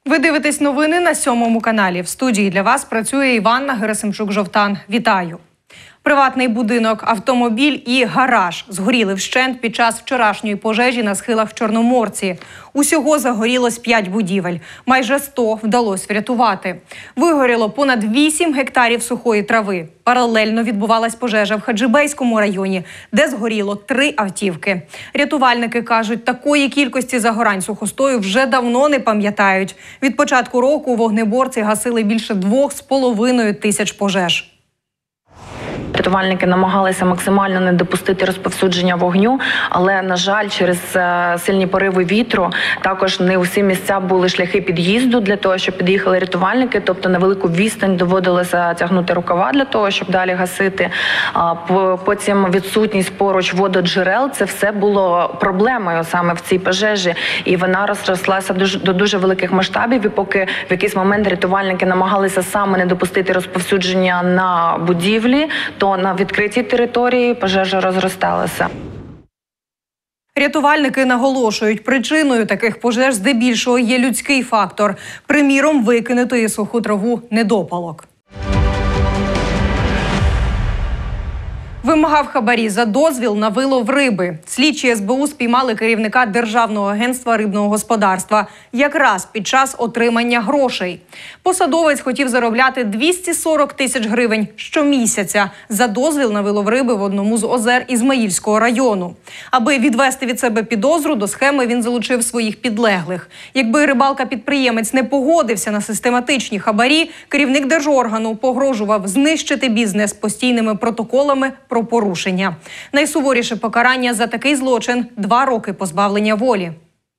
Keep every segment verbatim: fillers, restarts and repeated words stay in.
Ви дивитесь новини на сьомому каналі. В студії для вас працює Іванна Герасимчук-Жовтан. Вітаю! Приватний будинок, автомобіль і гараж згоріли вщент під час вчорашньої пожежі на схилах в Чорноморці. Усього загорілось п'ять будівель. Майже сто вдалося врятувати. Вигоріло понад вісім гектарів сухої трави. Паралельно відбувалась пожежа в Хаджибейському районі, де згоріло три автівки. Рятувальники кажуть, такої кількості загорань сухостою вже давно не пам'ятають. Від початку року вогнеборці гасили більше двох з половиною тисяч пожеж. Рятувальники намагалися максимально не допустити розповсюдження вогню, але, на жаль, через сильні пориви вітру також не усі місця були шляхи під'їзду для того, щоб під'їхали рятувальники, тобто на велику відстань доводилося тягнути рукава для того, щоб далі гасити. Потім відсутність поруч вододжерел – це все було проблемою саме в цій пожежі, і вона розрослася до дуже великих масштабів, і поки в якийсь момент рятувальники намагалися саме не допустити розповсюдження на будівлі, то на відкритій території пожежа розросталася. Рятувальники наголошують, причиною таких пожеж здебільшого є людський фактор. Приміром, викинутої суху траву недопалок. Вимагав хабарі за дозвіл на вилов риби. Слідчі ес бе у спіймали керівника Державного агентства рибного господарства якраз під час отримання грошей. Посадовець хотів заробляти двісті сорок тисяч гривень щомісяця за дозвіл на вилов риби в одному з озер Ізмаїльського району. Аби відвести від себе підозру, до схеми він залучив своїх підлеглих. Якби рибалка-підприємець не погодився на систематичні хабарі, керівник держоргану погрожував знищити бізнес постійними протоколами про порушення. Найсуворіше покарання за такий злочин – два роки позбавлення волі.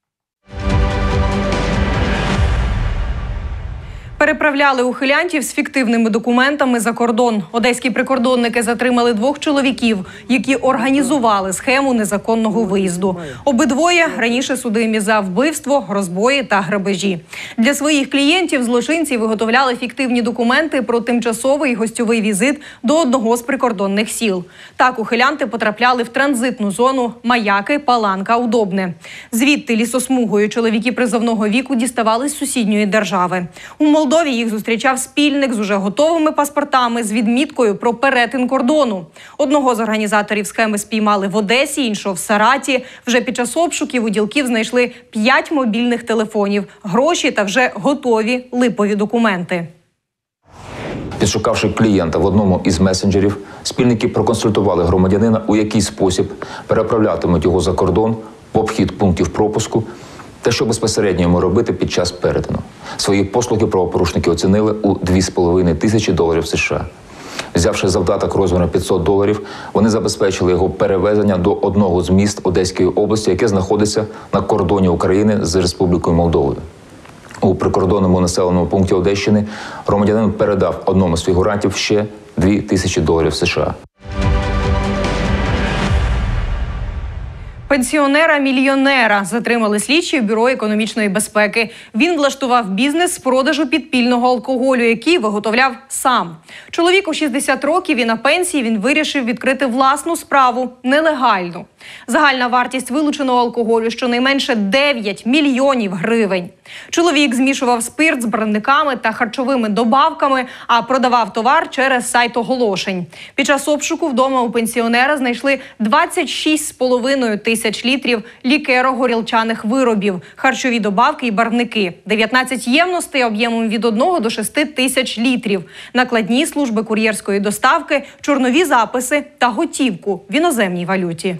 Переправляли ухилянтів з фіктивними документами за кордон. Одеські прикордонники затримали двох чоловіків, які організували схему незаконного виїзду. Обидвоє раніше судимі за вбивство, розбої та грабежі. Для своїх клієнтів злочинці виготовляли фіктивні документи про тимчасовий гостьовий візит до одного з прикордонних сіл. Так ухилянти потрапляли в транзитну зону Маяки, Паланка, Удобне. Звідти лісосмугою чоловіки призовного віку діставали з сусідньої держави. У Молдові їх зустрічав спільник з уже готовими паспортами з відміткою про перетин кордону. Одного з організаторів схеми спіймали в Одесі, іншого в Сараті. Вже під час обшуків у ділків знайшли п'ять мобільних телефонів, гроші та вже готові липові документи. Підшукавши клієнта в одному із месенджерів, спільники проконсультували громадянина, у який спосіб переправлятимуть його за кордон в обхід пунктів пропуску та що безпосередньо йому робити під час перетину. Свої послуги правопорушники оцінили у дві з половиною тисячі доларів США. Взявши завдаток розміром п'ятсот доларів, вони забезпечили його перевезення до одного з міст Одеської області, яке знаходиться на кордоні України з Республікою Молдовою. У прикордонному населеному пункті Одещини громадянин передав одному з фігурантів ще дві тисячі доларів США. Пенсіонера-мільйонера затримали слідчі в Бюро економічної безпеки. Він влаштував бізнес з продажу підпільного алкоголю, який виготовляв сам. Чоловіку шістдесят років і на пенсії він вирішив відкрити власну справу – нелегальну. Загальна вартість вилученого алкоголю – щонайменше дев'ять мільйонів гривень. Чоловік змішував спирт з барвниками та харчовими добавками, а продавав товар через сайт оголошень. Під час обшуку вдома у пенсіонера знайшли двадцять шість з половиною тисяч літрів лікеро-горілчаних виробів, харчові добавки і барвники, дев'ятнадцять ємностей об'ємом від одного до шести тисяч літрів, накладні служби кур'єрської доставки, чорнові записи та готівку в іноземній валюті.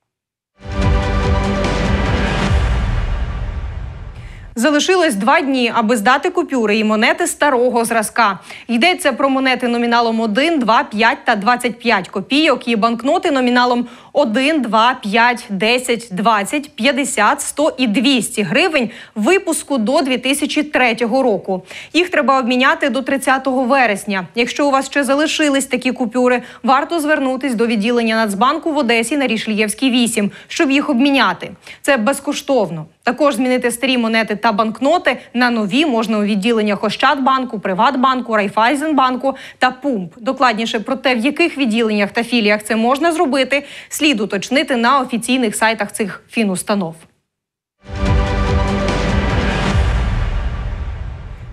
Залишилось два дні, аби здати купюри і монети старого зразка. Йдеться про монети номіналом один, два, п'ять та двадцять п'ять копійок і банкноти номіналом один, два, п'ять, десять, двадцять, п'ятдесят, сто і двісті гривень випуску до дві тисячі третього року. Їх треба обміняти до тридцятого вересня. Якщо у вас ще залишились такі купюри, варто звернутись до відділення Нацбанку в Одесі на Рішлієвській вісім, щоб їх обміняти. Це безкоштовно. Також змінити старі монети та банкноти на нові можна у відділеннях Ощадбанку, Приватбанку, Райфайзенбанку та Пумп. Докладніше про те, в яких відділеннях та філіях це можна зробити, слід уточнити на офіційних сайтах цих фінустанов.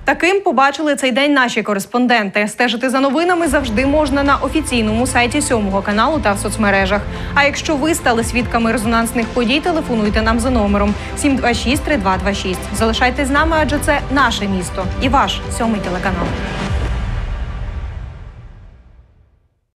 Таким побачили цей день наші кореспонденти. Стежити за новинами завжди можна на офіційному сайті сьомого каналу та в соцмережах. А якщо ви стали свідками резонансних подій, телефонуйте нам за номером сім два шість три два два шість. Залишайтесь з нами, адже це наше місто і ваш сьомий телеканал.